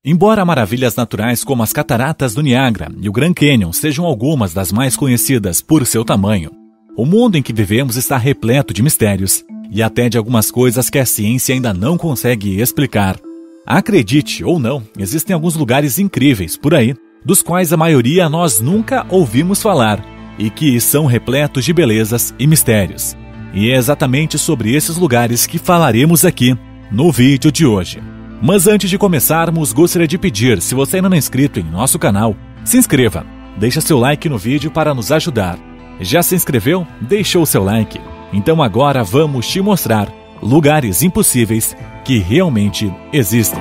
Embora maravilhas naturais como as cataratas do Niágara e o Grand Canyon sejam algumas das mais conhecidas por seu tamanho, o mundo em que vivemos está repleto de mistérios e até de algumas coisas que a ciência ainda não consegue explicar. Acredite ou não, existem alguns lugares incríveis por aí, dos quais a maioria nós nunca ouvimos falar e que são repletos de belezas e mistérios. E é exatamente sobre esses lugares que falaremos aqui no vídeo de hoje. Mas antes de começarmos, gostaria de pedir, se você ainda não é inscrito em nosso canal, se inscreva, deixa seu like no vídeo para nos ajudar. Já se inscreveu? Deixou seu like? Então agora vamos te mostrar lugares impossíveis que realmente existem.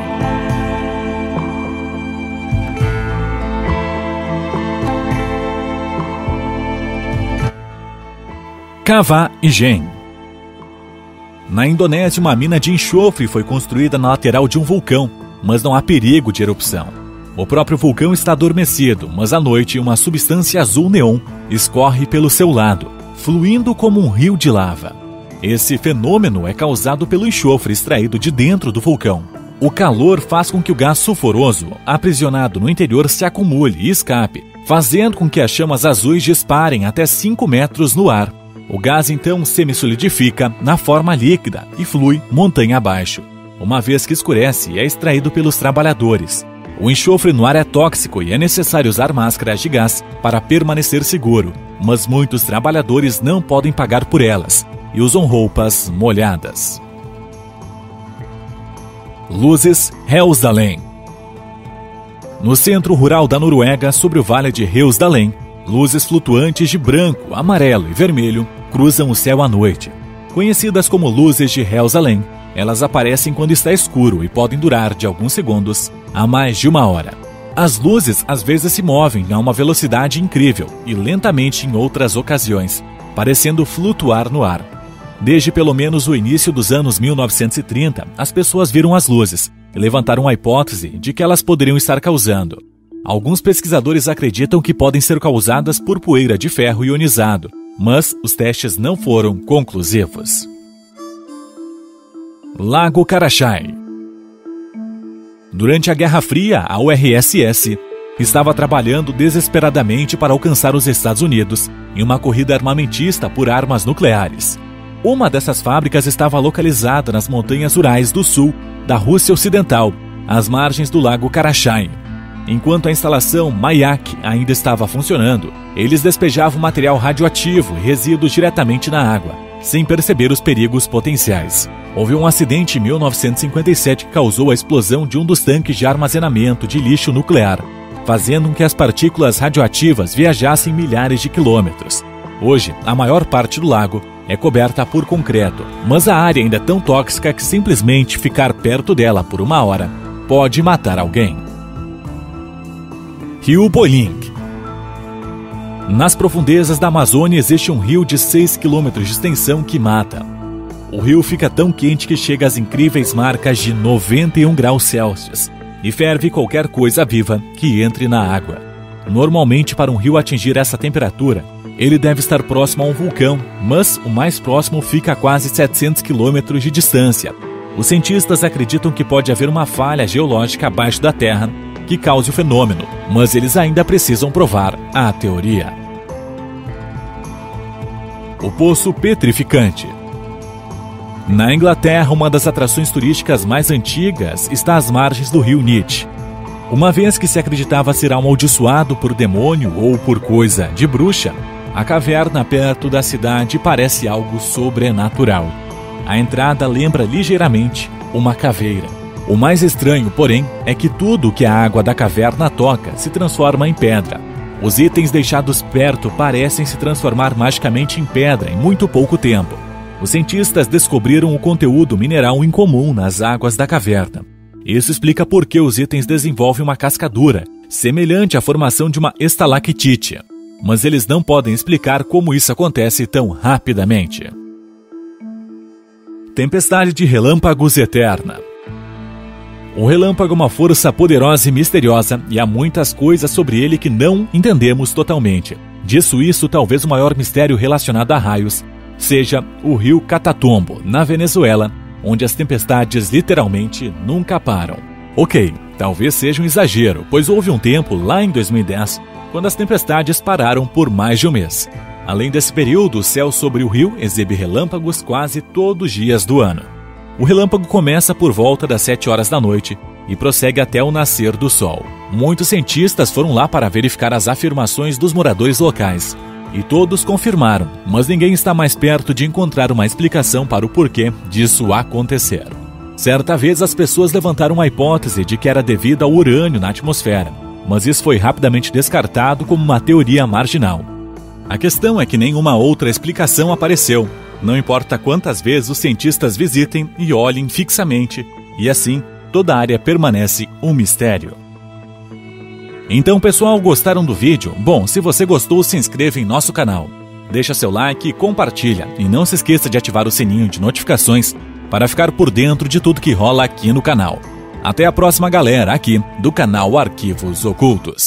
Kawah Ijen. Na Indonésia, uma mina de enxofre foi construída na lateral de um vulcão, mas não há perigo de erupção. O próprio vulcão está adormecido, mas à noite uma substância azul neon escorre pelo seu lado, fluindo como um rio de lava. Esse fenômeno é causado pelo enxofre extraído de dentro do vulcão. O calor faz com que o gás sulfuroso, aprisionado no interior, se acumule e escape, fazendo com que as chamas azuis disparem até 5 metros no ar. O gás então semi-solidifica na forma líquida e flui montanha abaixo. Uma vez que escurece, é extraído pelos trabalhadores. O enxofre no ar é tóxico e é necessário usar máscaras de gás para permanecer seguro, mas muitos trabalhadores não podem pagar por elas e usam roupas molhadas. Luzes Hjelsdalen. No centro rural da Noruega, sobre o vale de Hjelsdalen, luzes flutuantes de branco, amarelo e vermelho cruzam o céu à noite. Conhecidas como luzes de Hjelsdalen, elas aparecem quando está escuro e podem durar de alguns segundos a mais de 1 hora. As luzes às vezes se movem a uma velocidade incrível e lentamente em outras ocasiões, parecendo flutuar no ar. Desde pelo menos o início dos anos 1930, as pessoas viram as luzes e levantaram a hipótese de que elas poderiam estar causando. Alguns pesquisadores acreditam que podem ser causadas por poeira de ferro ionizado, mas os testes não foram conclusivos. Lago Karachay. Durante a Guerra Fria, a URSS estava trabalhando desesperadamente para alcançar os Estados Unidos em uma corrida armamentista por armas nucleares. Uma dessas fábricas estava localizada nas montanhas Urais do sul da Rússia Ocidental, às margens do Lago Karachay. Enquanto a instalação Mayak ainda estava funcionando, eles despejavam material radioativo e resíduos diretamente na água, sem perceber os perigos potenciais. Houve um acidente em 1957 que causou a explosão de um dos tanques de armazenamento de lixo nuclear, fazendo com que as partículas radioativas viajassem milhares de quilômetros. Hoje, a maior parte do lago é coberta por concreto, mas a área ainda é tão tóxica que simplesmente ficar perto dela por 1 hora pode matar alguém. Rio Boiling. Nas profundezas da Amazônia existe um rio de 6 km de extensão que mata. O rio fica tão quente que chega às incríveis marcas de 91 graus Celsius e ferve qualquer coisa viva que entre na água. Normalmente, para um rio atingir essa temperatura, ele deve estar próximo a um vulcão, mas o mais próximo fica a quase 700 km de distância. Os cientistas acreditam que pode haver uma falha geológica abaixo da Terra que cause o fenômeno, mas eles ainda precisam provar a teoria. O Poço Petrificante. Na Inglaterra, uma das atrações turísticas mais antigas está às margens do rio Nith. Uma vez que se acreditava ser amaldiçoado por demônio ou por coisa de bruxa, a caverna perto da cidade parece algo sobrenatural. A entrada lembra ligeiramente uma caveira. O mais estranho, porém, é que tudo que a água da caverna toca se transforma em pedra. Os itens deixados perto parecem se transformar magicamente em pedra em muito pouco tempo. Os cientistas descobriram o conteúdo mineral incomum nas águas da caverna. Isso explica por que os itens desenvolvem uma casca dura, semelhante à formação de uma estalactite. Mas eles não podem explicar como isso acontece tão rapidamente. Tempestade de relâmpagos eterna. O relâmpago é uma força poderosa e misteriosa, e há muitas coisas sobre ele que não entendemos totalmente. Disso isso, talvez o maior mistério relacionado a raios seja o rio Catatumbo, na Venezuela, onde as tempestades literalmente nunca param. Ok, talvez seja um exagero, pois houve um tempo, lá em 2010, quando as tempestades pararam por mais de um mês. Além desse período, o céu sobre o rio exibe relâmpagos quase todos os dias do ano. O relâmpago começa por volta das 7 horas da noite e prossegue até o nascer do sol. Muitos cientistas foram lá para verificar as afirmações dos moradores locais, e todos confirmaram, mas ninguém está mais perto de encontrar uma explicação para o porquê disso acontecer. Certa vez as pessoas levantaram a hipótese de que era devido ao urânio na atmosfera, mas isso foi rapidamente descartado como uma teoria marginal. A questão é que nenhuma outra explicação apareceu, não importa quantas vezes os cientistas visitem e olhem fixamente, e assim toda a área permanece um mistério. Então, pessoal, gostaram do vídeo? Bom, se você gostou, se inscreva em nosso canal. Deixa seu like e compartilha. E não se esqueça de ativar o sininho de notificações para ficar por dentro de tudo que rola aqui no canal. Até a próxima, galera, aqui do canal Arquivos Ocultos.